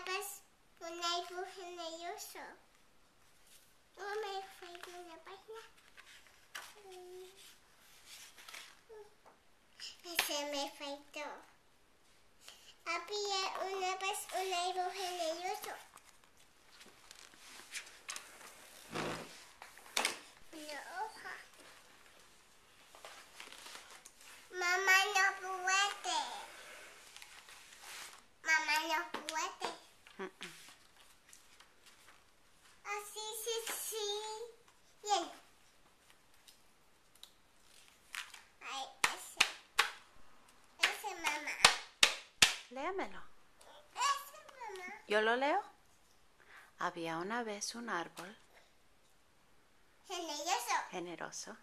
vez un árbol generoso. No me falta una página. Ese me faltó. Había una vez un árbol generoso. Una hoja. Mamá no puede. Mamá no puede. Así, sí. Bien. Ay, ese mamá. Léamelo. Ese mamá. ¿Yo lo leo? Había una vez un árbol generoso.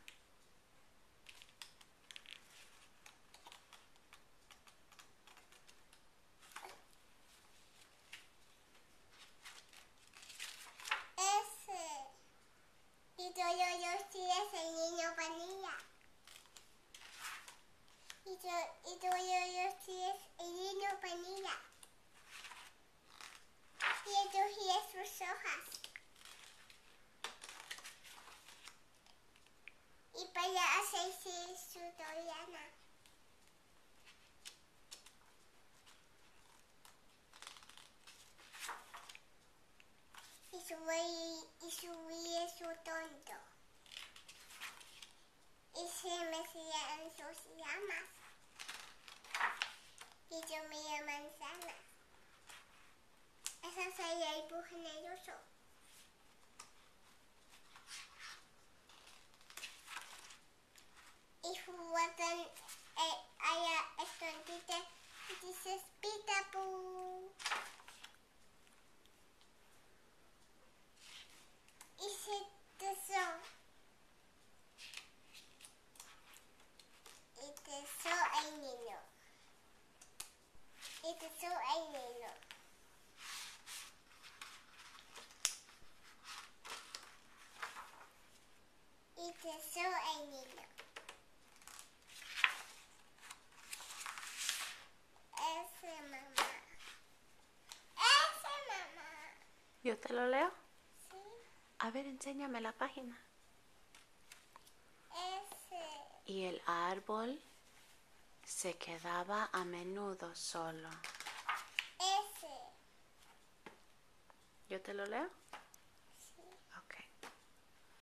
Ese. Y yo sí es el niño vanilla. Y yo sí es el niño vanilla. Y yo sí es sus hojas. Y para hacer su Doriana. Y subí es su tonto. Y se me hacían sus llamas. Y yo me llamo manzana. Esa soy el árbol generoso. Y jugaban allá escondite y dices Peekaboo. Y se tesó. Y tesó el niño. Y tesó el niño. Y tesó el niño. Ese mamá. Ese mamá. ¿Yo te lo leo? Sí. A ver, enséñame la página. Ese. Y el árbol se quedaba a menudo solo. Ese. ¿Yo te lo leo?